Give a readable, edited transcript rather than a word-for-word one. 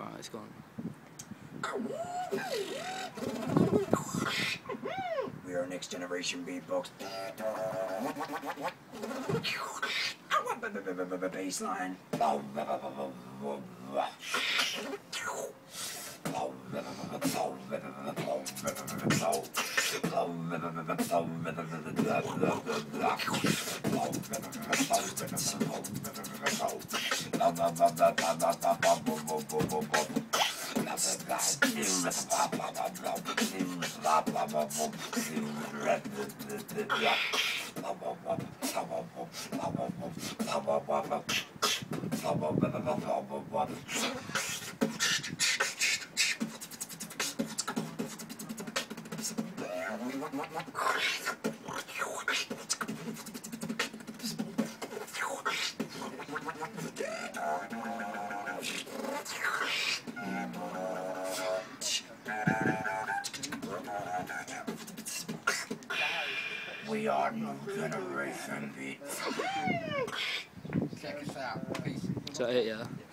Alright, it's gone. We are Next Generation Beatbox. Baseline. We are New Generation Beat. Check us out. Peace. Is that it, yeah?